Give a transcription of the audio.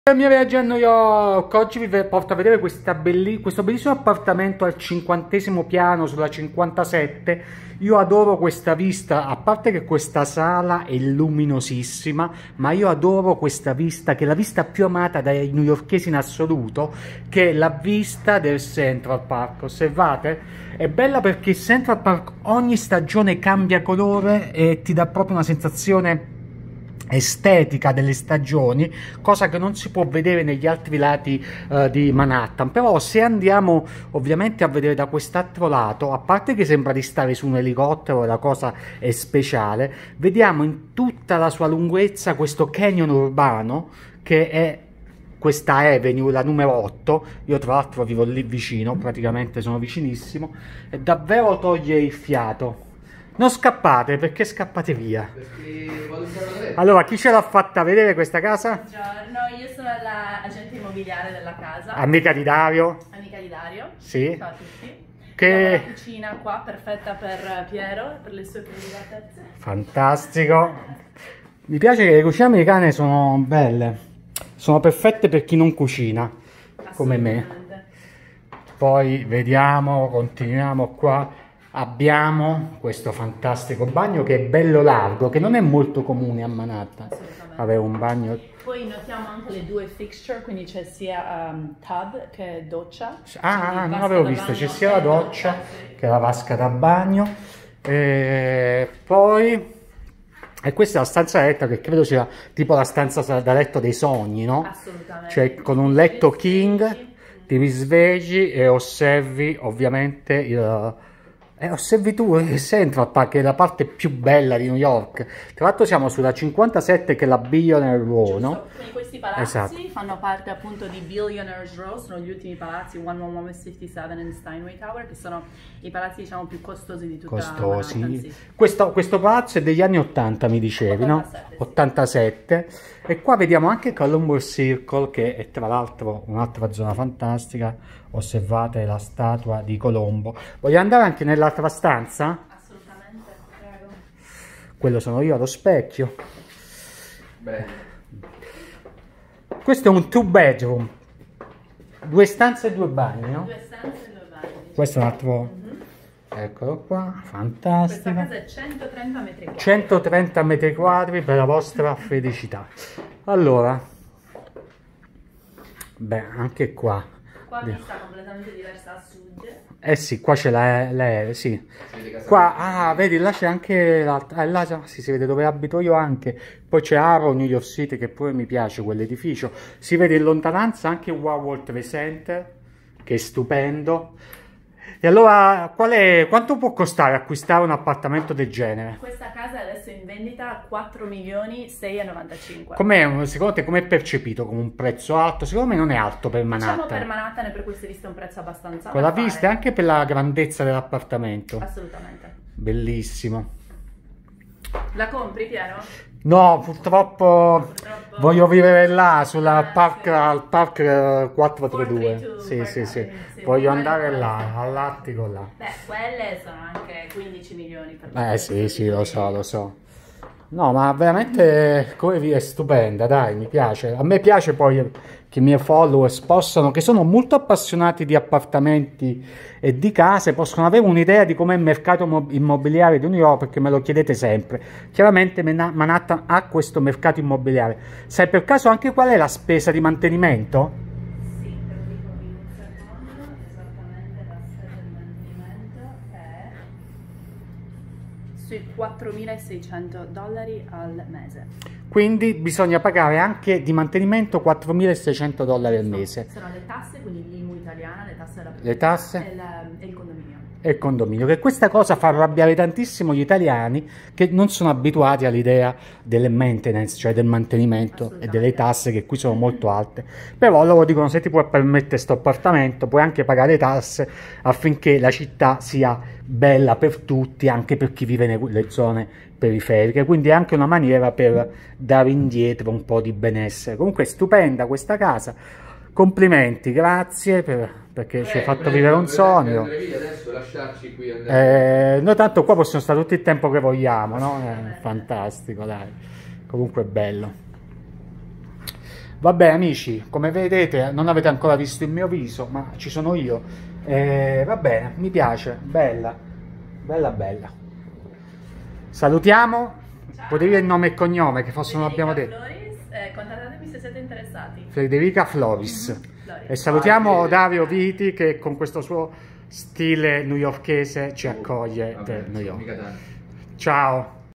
Il mio viaggio a New York, oggi vi porto a vedere questo bellissimo appartamento al 50° piano sulla 57. Io adoro questa vista, a parte che questa sala è luminosissima, ma io adoro questa vista, che è la vista più amata dai newyorkesi in assoluto, che è la vista del Central Park. Osservate? È bella perché il Central Park ogni stagione cambia colore e ti dà proprio una sensazione estetica delle stagioni, cosa che non si può vedere negli altri lati di Manhattan. Però se andiamo ovviamente a vedere da quest'altro lato, a parte che sembra di stare su un elicottero, la cosa è speciale, vediamo in tutta la sua lunghezza questo canyon urbano che è questa Avenue, la numero 8. Io tra l'altro vivo lì vicino, praticamente sono vicinissimo, e davvero toglie il fiato. Non scappate, perché scappate via? Allora, chi ce l'ha fatta vedere questa casa? Buongiorno, io sono l'agente immobiliare della casa. Amica di Dario? Amica di Dario. Sì. Ciao a tutti. Che... la cucina qua, perfetta per Piero, per le sue predilatezze. Fantastico. Mi piace che le cucine americane sono belle. Sono perfette per chi non cucina, come me. Poi vediamo, continuiamo qua. Abbiamo questo fantastico bagno che è bello largo, che non è molto comune a Manhattan avere un bagno. Poi notiamo anche le due fixture, quindi c'è sia tub che doccia. Non avevo visto, c'è sia la doccia che la vasca da bagno. Poi e questa è la stanza da letto, che credo sia tipo la stanza da letto dei sogni, no? Assolutamente. Cioè con un letto king, ti risvegli e osservi ovviamente il... osservi tu il Central Park, che è la parte più bella di New York. Tra l'altro siamo sulla 57, che è la Billionaire Row, no? Quindi questi palazzi esatto. fanno parte appunto di Billionaire's Row, sono gli ultimi palazzi, 111 West 57 e Steinway Tower, che sono i palazzi diciamo più costosi di tutta Manhattan, sì. Questo palazzo è degli anni 80, mi dicevi, 87, no? 87. Sì. E qua vediamo anche Columbus Circle, che è tra l'altro un'altra zona fantastica. Osservate la statua di Colombo. Voglio andare anche nell'altra stanza? Assolutamente, prego. Quello sono io allo specchio. Bene. Questo è un 2 bedroom. 2 stanze e 2 bagni, no? 2 stanze e 2 bagni. Questo è un altro... Eccolo qua, fantastico. Questa casa è 130 metri quadri. 130 metri quadri per la vostra felicità. Allora, beh, anche qua. Qua vista completamente diversa a sud. Eh sì, qua c'è la sì. Qua, vedi, là c'è anche l'altra, là sì, si vede dove abito io anche. Poi c'è Arrow, New York City, che pure mi piace quell'edificio. Si vede in lontananza anche World Trade Center, che è stupendo. E allora, quanto può costare acquistare un appartamento del genere? Questa casa è adesso in vendita a 4.695.000. Com'è, secondo te, com'è percepito come un prezzo alto? Secondo me non è alto per Manhattan. Diciamo per Manhattan e per queste viste è un prezzo abbastanza con la vista e anche per la grandezza dell'appartamento. Assolutamente. Bellissimo. La compri, Piero? No, purtroppo voglio vivere là, al park 432. Sì. Voglio andare là, all'attico là. Beh, quelle sono anche 15 milioni per sì, lo so. No, ma veramente come è stupenda, dai, mi piace. A me piace poi che i miei followers possano, che sono molto appassionati di appartamenti e di case, possono avere un'idea di com'è il mercato immobiliare di New York, perché me lo chiedete sempre. Chiaramente Manhattan ha questo mercato immobiliare. Sai per caso anche qual è la spesa di mantenimento? Sì, te lo dico in un secondo, esattamente la spesa di mantenimento è sui $4.600 al mese. Quindi bisogna pagare anche di mantenimento $4.600 al mese. Sono le tasse, quindi l'IMU italiana, le tasse della le tasse e il condominio. E il condominio, che questa cosa fa arrabbiare tantissimo gli italiani che non sono abituati all'idea delle maintenance, cioè del mantenimento e delle tasse, che qui sono molto alte. Però loro dicono: se ti puoi permettere questo appartamento puoi anche pagare tasse, affinché la città sia bella per tutti, anche per chi vive nelle zone periferiche. Quindi è anche una maniera per dare indietro un po' di benessere. Comunque è stupenda questa casa, complimenti, grazie perché ci hai fatto vivere un sogno. Adesso lasciarci qui, noi tanto qua possiamo stare tutto il tempo che vogliamo, no? Fantastico, dai. Comunque è bello. Vabbè amici, come vedete non avete ancora visto il mio viso, ma ci sono io. Va bene, mi piace, bella, bella bella. Salutiamo, Ciao. puoi dire il nome e cognome che forse non abbiamo detto. Floris, contattatemi se siete interessati. Federica Floris. Floris. E salutiamo Ah, Dario Viti che con questo suo stile newyorkese ci accoglie Vabbè, da New York. mica tanto. Ciao.